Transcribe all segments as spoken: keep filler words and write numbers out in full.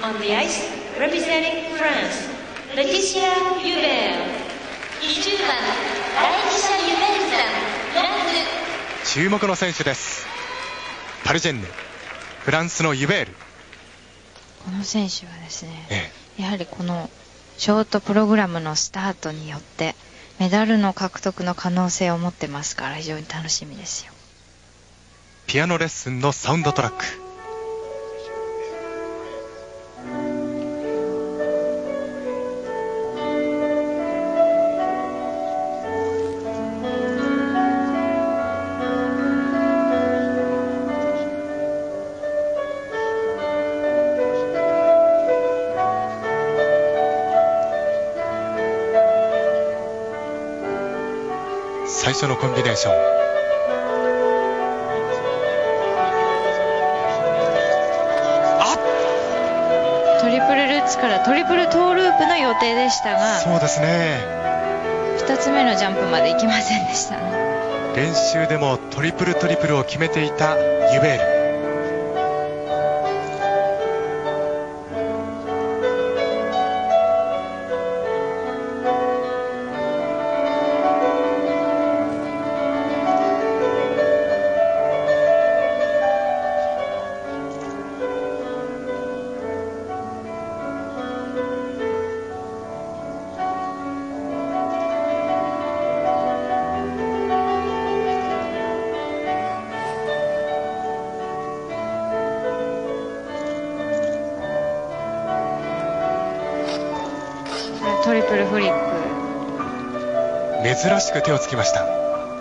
On the ice, representing France, Laetitia Hubert。じゅうばん、ラエティシャ・ユベールさん、フランス。 注目の選手です。パルジェンヌ、フランスのユベール。 この選手はですね、 ええ、やはりこのショートプログラムのスタートによってメダルの獲得の可能性を持ってますから、非常に楽しみですよ。 ピアノレッスンのサウンドトラック。最初のコンビネーション。あっ、 トリプルルッツからトリプルトーループの予定でしたが、 そうですね、 ふたつめのジャンプまで行きませんでしたね。 練習でもトリプルトリプルを決めていたユベール。 トリプルフリップ、 珍しく手をつきました。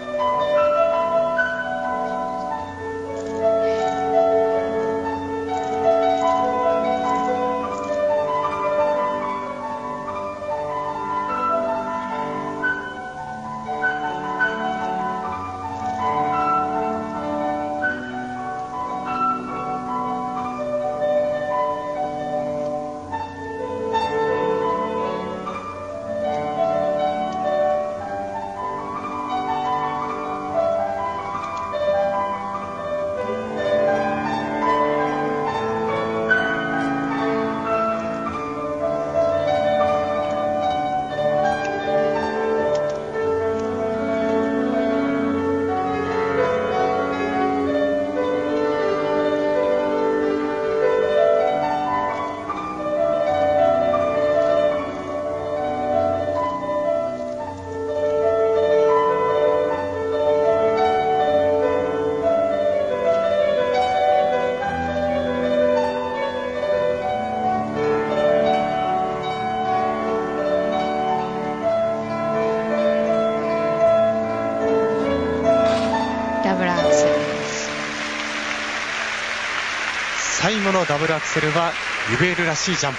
最後のダブルアクセルはユベールらしいジャンプ。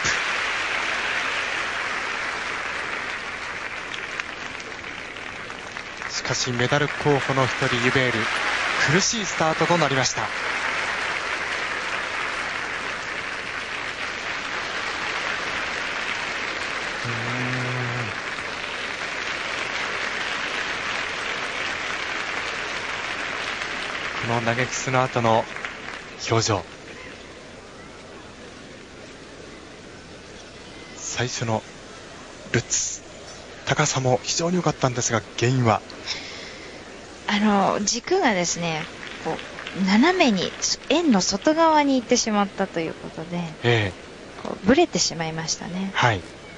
しかしメダル候補の一人ユベール、苦しいスタートとなりました。この投げキスの後の表情、最初のルッツ、高さも非常に良かったんですが、原因はあの軸がですね、こう斜めに円の外側に行ってしまったということで、 えー、こうブレてしまいましたね。 はい、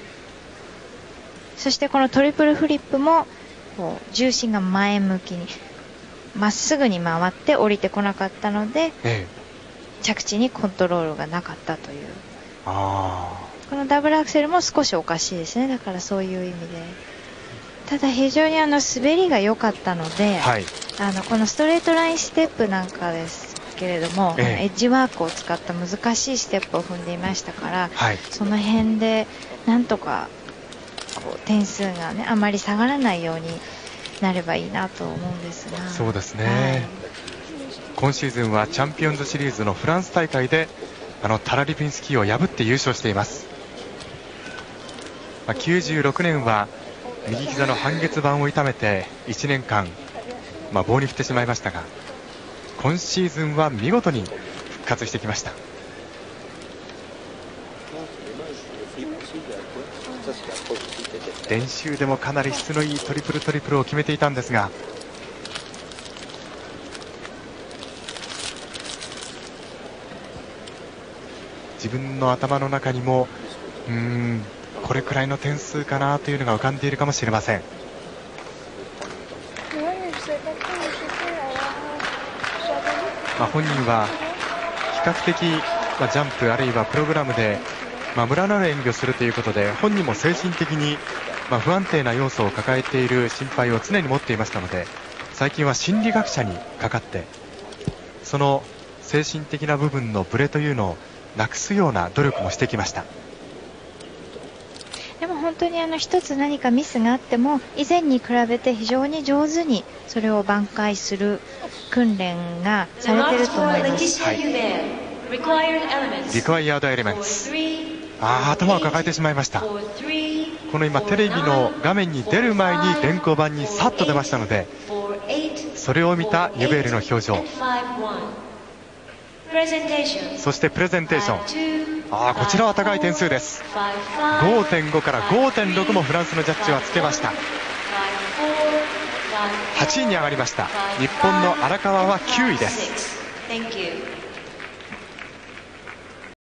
そしてこのトリプルフリップもこう重心が前向きにまっすぐに回って降りてこなかったので、 えー、着地にコントロールがなかったという。 あこのダブルアクセルも少しおかしいですね。だからそういう意味で、ただ非常にあの滑りが良かったので、 はい、 あのこのストレートラインステップなんかですけれども、 ええ、 エッジワークを使った難しいステップを踏んでいましたから、 はい、その辺でなんとかこう点数がねあまり下がらないようになればいいなと思うんですが。 そうですね、 はい、 今シーズンはチャンピオンズシリーズのフランス大会であのタラリピンスキーを破って優勝しています。まあ、きゅうじゅうろくねんは右膝の半月板を痛めていちねんかん、まあ、棒に振ってしまいましたが、今シーズンは見事に復活してきました。 練習でもかなり質のいいトリプルトリプルを決めていたんですが、自分の頭の中にもうーんこれくらいの点数かなというのが浮かんでいるかもしれません。まあ、本人は比較的、まあ、ジャンプあるいはプログラムで、まあ、ムラのある演技をするということで、本人も精神的に、まあ、不安定な要素を抱えている心配を常に持っていましたので、最近は心理学者にかかってその精神的な部分のブレというのをなくすような努力もしてきました。 でも本当にあの一つ何かミスがあっても以前に比べて非常に上手にそれを挽回する訓練がされていると思います。 はい、リクワイヤードエレメンツ、あー頭を抱えてしまいました。この今テレビの画面に出る前に電光板にさっと出ましたので、それを見たユベールの表情、そしてプレゼンテーション、あーこちらは高い点数です。 ごてんご から ごてんろく もフランスのジャッジはつけました。はちいに上がりました。日本の荒川はきゅういです。